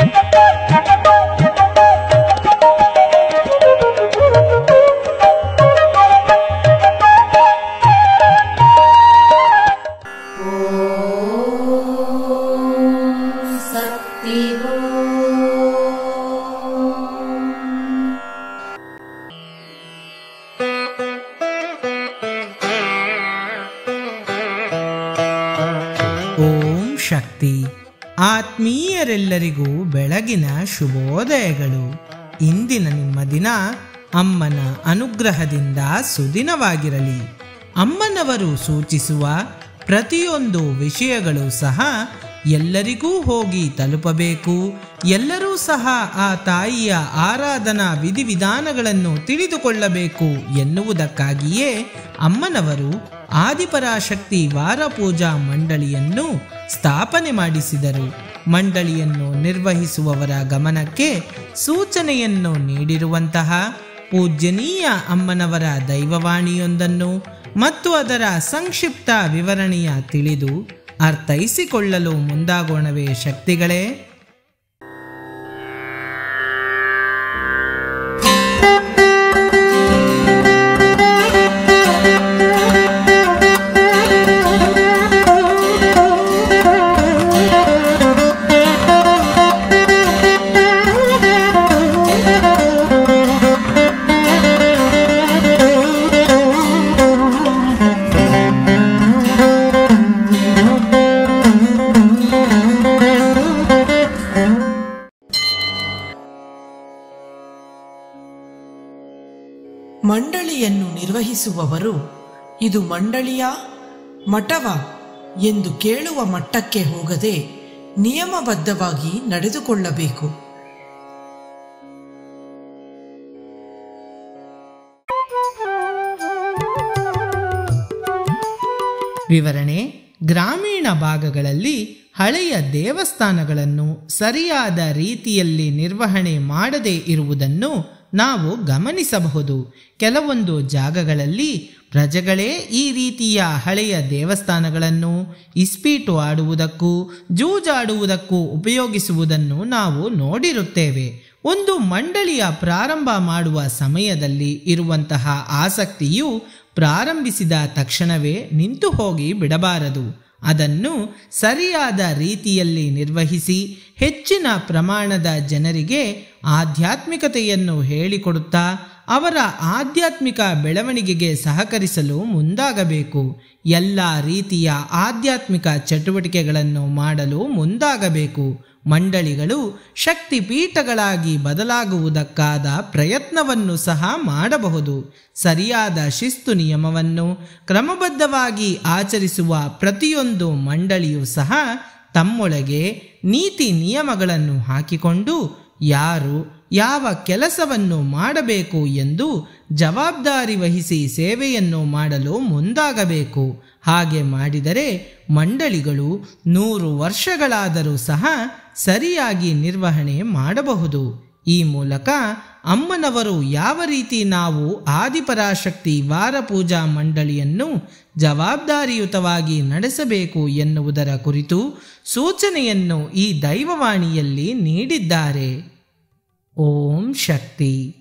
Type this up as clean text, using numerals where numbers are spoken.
ಓಂ ಶಕ್ತಿ. ಆತ್ಮೀಯರೆಲ್ಲರಿಗೂ ಬೆಳಗಿನ ಶುಭೋದಯಗಳು. ಇಂದಿನ ನಿಮ್ಮ ದಿನ ಅಮ್ಮನ ಅನುಗ್ರಹದಿಂದ ಸುದಿನವಾಗಿರಲಿ. ಅಮ್ಮನವರು ಸೂಚಿಸುವ ಪ್ರತಿಯೊಂದು ವಿಷಯಗಳು ಸಹ ಎಲ್ಲರಿಗೂ ಹೋಗಿ ತಲುಪಬೇಕು. ಎಲ್ಲರೂ ಸಹ ಆ ತಾಯಿಯ ಆರಾಧನಾ ವಿಧಿವಿಧಾನಗಳನ್ನು ತಿಳಿದುಕೊಳ್ಳಬೇಕು ಎನ್ನುವುದಕ್ಕಾಗಿಯೇ ಅಮ್ಮನವರು ಆದಿಪರಾಶಕ್ತಿ ವಾರ ಪೂಜಾ ಮಂಡಳಿಯನ್ನು ಸ್ಥಾಪನೆ ಮಾಡಿಸಿದರು. ಮಂಡಳಿಯನ್ನು ನಿರ್ವಹಿಸುವವರ ಗಮನಕ್ಕೆ ಸೂಚನೆಯನ್ನು ನೀಡಿರುವಂತಹ ಪೂಜ್ಯನೀಯ ಅಮ್ಮನವರ ದೈವವಾಣಿಯೊಂದನ್ನು ಮತ್ತು ಅದರ ಸಂಕ್ಷಿಪ್ತ ವಿವರಣೆಯ ತಿಳಿದು ಅರ್ಥೈಸಿಕೊಳ್ಳಲು ಮುಂದಾಗೋಣವೇ ಶಕ್ತಿಗಳೇ? ಮಂಡಳಿಯನ್ನು ನಿರ್ವಹಿಸುವವರು ಇದು ಮಂಡಳಿಯ ಮಠವ ಎಂದು ಕೇಳುವ ಮಟ್ಟಕ್ಕೆ ಹೋಗದೆ ನಿಯಮಬದ್ಧವಾಗಿ ನಡೆದುಕೊಳ್ಳಬೇಕು. ವಿವರಣೆ: ಗ್ರಾಮೀಣ ಭಾಗಗಳಲ್ಲಿ ಹಳೆಯ ದೇವಸ್ಥಾನಗಳನ್ನು ಸರಿಯಾದ ರೀತಿಯಲ್ಲಿ ನಿರ್ವಹಣೆ ಮಾಡದೇ ಇರುವುದನ್ನು ನಾವು ಗಮನಿಸಬಹುದು. ಕೆಲವೊಂದು ಜಾಗಗಳಲ್ಲಿ ಪ್ರಜೆಗಳೇ ಈ ರೀತಿಯ ಹಳೆಯ ದೇವಸ್ಥಾನಗಳನ್ನು ಇಸ್ಪೀಟು ಆಡುವುದಕ್ಕೂ ಜೂಜಾಡುವುದಕ್ಕೂ ಉಪಯೋಗಿಸುವುದನ್ನು ನಾವು ನೋಡಿರುತ್ತೇವೆ. ಒಂದು ಮಂಡಳಿಯ ಪ್ರಾರಂಭ ಮಾಡುವ ಸಮಯದಲ್ಲಿ ಇರುವಂತಹ ಆಸಕ್ತಿಯು ಪ್ರಾರಂಭಿಸಿದ ತಕ್ಷಣವೇ ನಿಂತು ಹೋಗಿ ಬಿಡಬಾರದು. ಅದನ್ನು ಸರಿಯಾದ ರೀತಿಯಲ್ಲಿ ನಿರ್ವಹಿಸಿ ಹೆಚ್ಚಿನ ಪ್ರಮಾಣದ ಜನರಿಗೆ ಆಧ್ಯಾತ್ಮಿಕತೆಯನ್ನು ಹೇಳಿಕೊಡುತ್ತಾ ಅವರ ಆಧ್ಯಾತ್ಮಿಕ ಬೆಳವಣಿಗೆಗೆ ಸಹಕರಿಸಲು ಮುಂದಾಗಬೇಕು. ಎಲ್ಲ ರೀತಿಯ ಆಧ್ಯಾತ್ಮಿಕ ಚಟುವಟಿಕೆಗಳನ್ನು ಮಾಡಲು ಮುಂದಾಗಬೇಕು. ಮಂಡಳಿಗಳು ಶಕ್ತಿಪೀಠಗಳಾಗಿ ಬದಲಾಗುವುದಕ್ಕಾದ ಪ್ರಯತ್ನವನ್ನು ಸಹ ಮಾಡಬಹುದು. ಸರಿಯಾದ ಶಿಸ್ತು ನಿಯಮವನ್ನು ಕ್ರಮಬದ್ಧವಾಗಿ ಆಚರಿಸುವ ಪ್ರತಿಯೊಂದು ಮಂಡಳಿಯೂ ಸಹ ತಮ್ಮೊಳಗೆ ನೀತಿ ನಿಯಮಗಳನ್ನು ಹಾಕಿಕೊಂಡು ಯಾರು ಯಾವ ಕೆಲಸವನ್ನು ಮಾಡಬೇಕು ಎಂದು ಜವಾಬ್ದಾರಿ ವಹಿಸಿ ಸೇವೆಯನ್ನು ಮಾಡಲು ಮುಂದಾಗಬೇಕು. ಹಾಗೆ ಮಾಡಿದರೆ ಮಂಡಳಿಗಳು 100 ವರ್ಷಗಳಾದರೂ ಸಹ ಸರಿಯಾಗಿ ನಿರ್ವಹಣೆ ಮಾಡಬಹುದು. ಈ ಮೂಲಕ ಅಮ್ಮನವರು ಯಾವ ರೀತಿ ನಾವು ಆದಿಪರಾಶಕ್ತಿ ವಾರ ಪೂಜಾ ಮಂಡಳಿಯನ್ನು ಜವಾಬ್ದಾರಿಯುತವಾಗಿ ನಡೆಸಬೇಕು ಎನ್ನುವುದರ ಕುರಿತು ಸೂಚನೆಯನ್ನು ಈ ದೈವವಾಣಿಯಲ್ಲಿ ನೀಡಿದ್ದಾರೆ. ಓಂ ಶಕ್ತಿ.